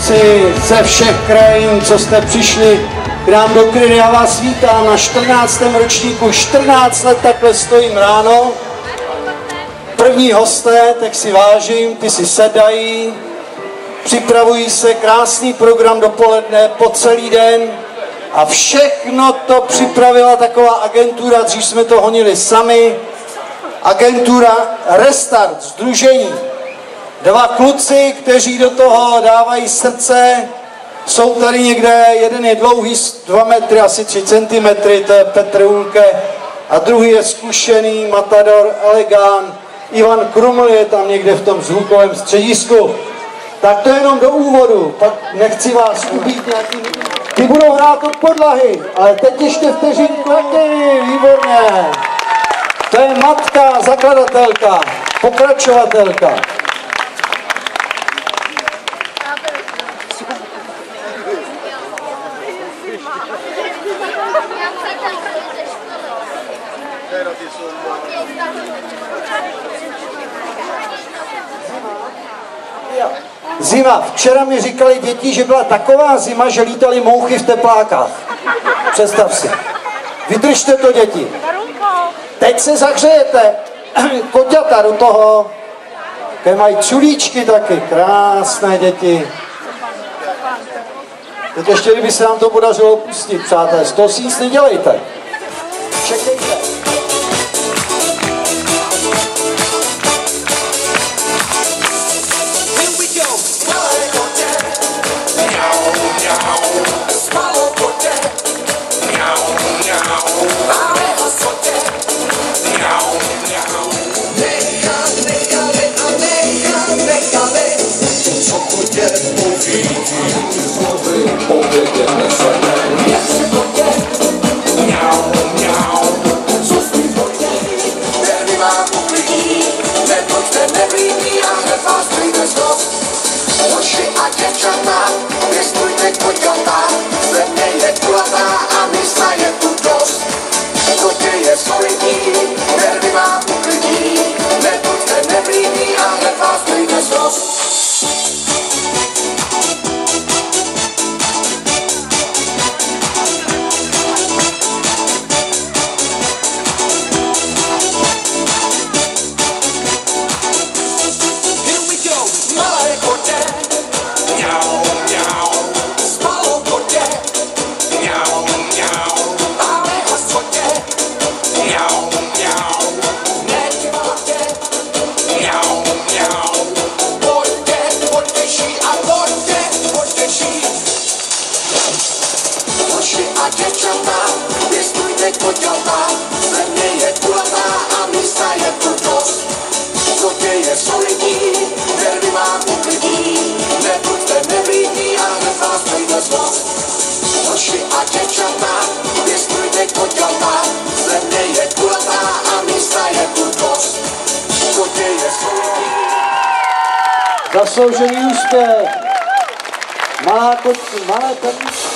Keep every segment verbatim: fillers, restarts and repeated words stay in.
si ze všech krajin, co jste přišli k nám do Krydy. Já vás vítám na čtrnáctém ročníku. čtrnáct let takhle stojím ráno. První hosté, tak si vážím, ty si sedají, připravují se, krásný program dopoledne, po celý den a všechno to připravila taková agentura, dřív jsme to honili sami, agentura Restart, sdružení. Dva kluci, kteří do toho dávají srdce, jsou tady někde, jeden je dlouhý dva metry, asi tři centimetry, to je Petr Ulke, a druhý je zkušený matador, elegant, Ivan Kruml je tam někde v tom zvukovém středisku. Tak to jenom do úvodu, pak nechci vás ubít nějaký... Ty budou hrát od podlahy, ale teď ještě vteřinku, výborně. To je matka, zakladatelka, pokračovatelka. Zima. Včera mi říkali děti, že byla taková zima, že lítaly mouchy v teplákách. Představ si. Vydržte to, děti. Teď se zahřejete. Koťata do toho. Které mají čulíčky taky. Krásné děti. Teď ještě, kdyby se nám to podařilo pustit, přátelé. Z toho si nic nedělejte. Čekejte. Zasloužený úspěch. Malá kočky, malé perničky.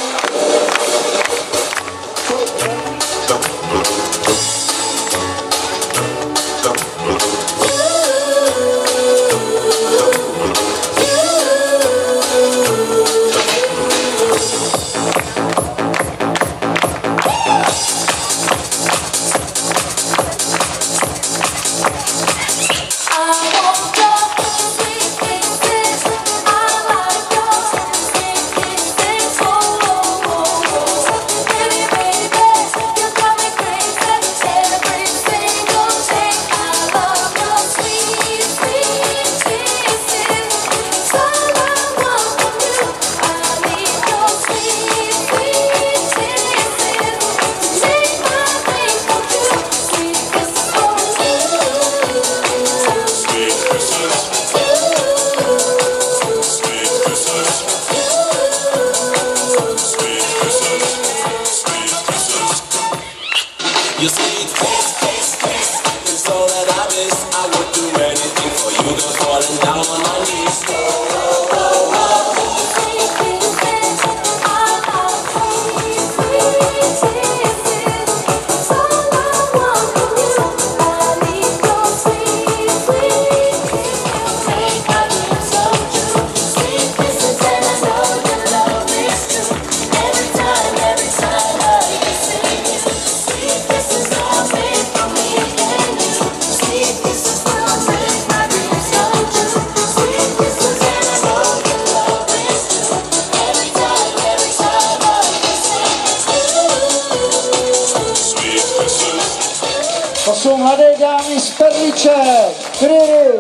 I jsou mladé dámy z Perliček. Kryry.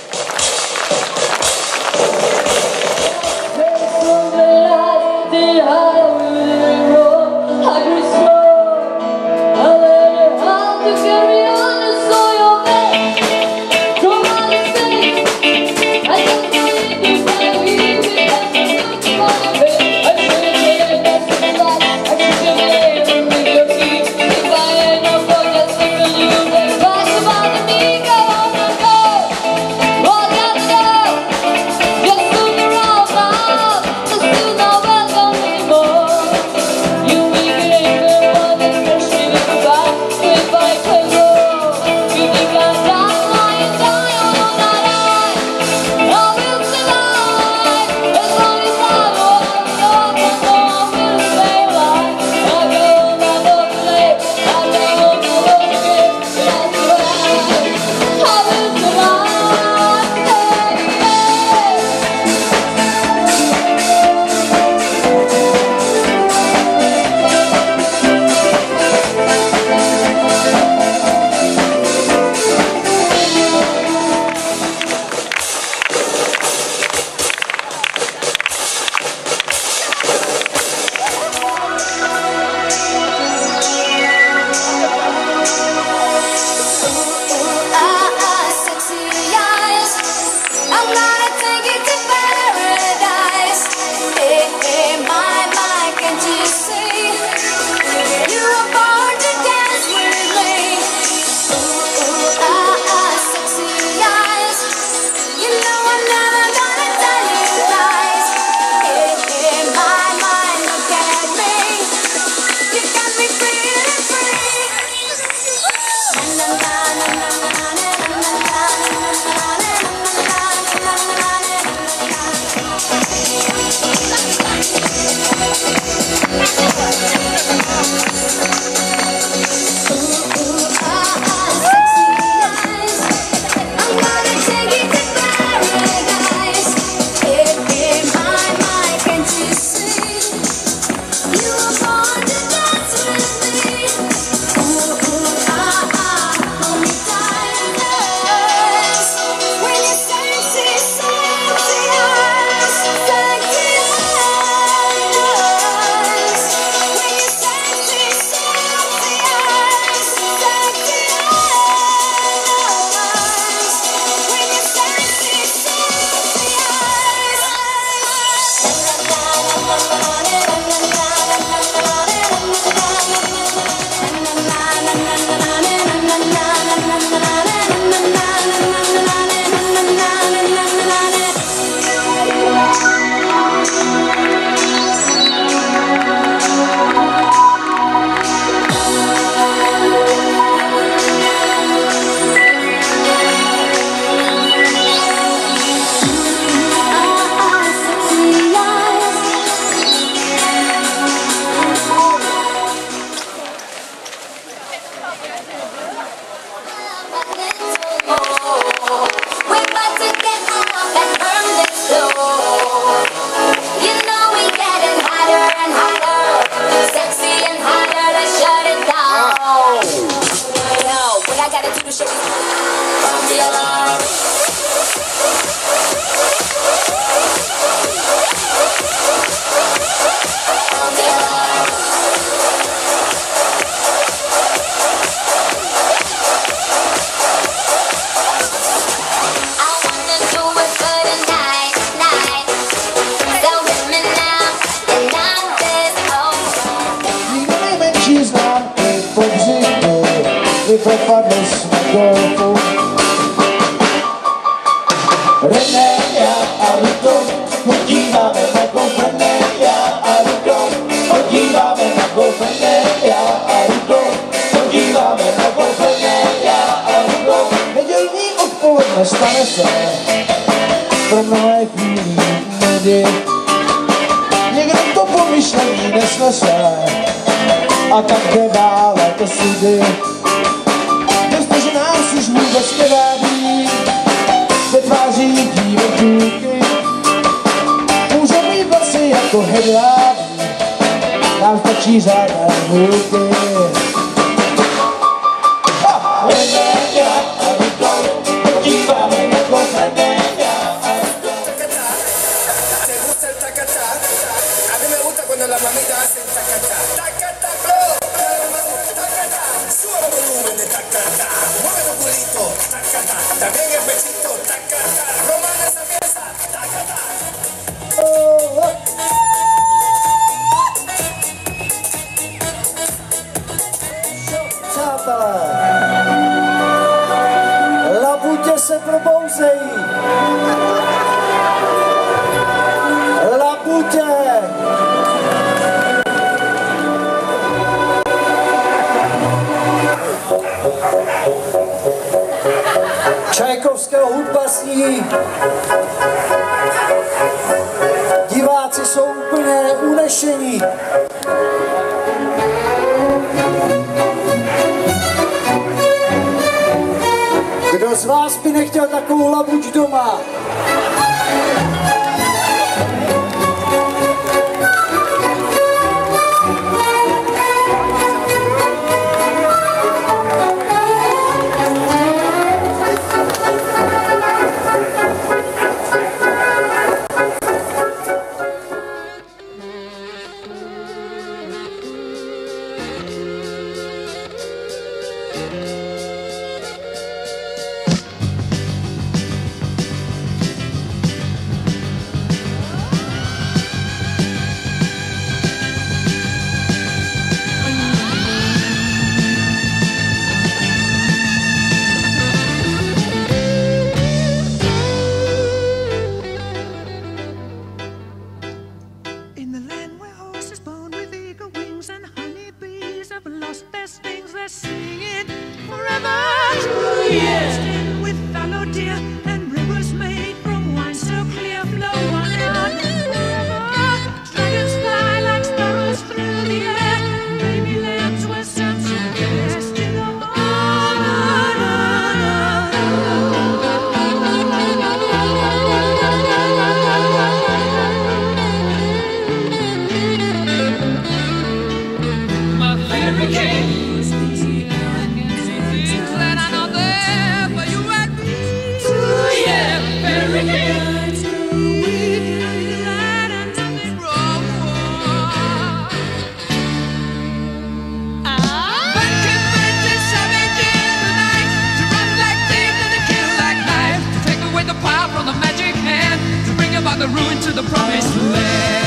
Vypadli jsme golfu. René, já a Rudo, podíváme na golf. René, já a Rudo, podíváme na golf. René, já a Rudo, podíváme na golf. René, já a Rudo. Nedělní odpoledne stane se pro mnohé chvílí nudy. Někdo to pomyšlení nesnese a tak jde dále do sudy. Přestože nás už vůbec nevádí, ve tváři vidíme důky. Můžou mít vlasy jako hedvábí, nám stačí řádné hůlky. También el pechito, tacata, Román esa pieza, tacata. Oh, oh. Přátelé, labutě se probouzejí. Labutě. Čajkovského hudba sní. Diváci jsou úplně unešení. Kdo z vás by nechtěl takovou labuť doma? The ruin to the promised land.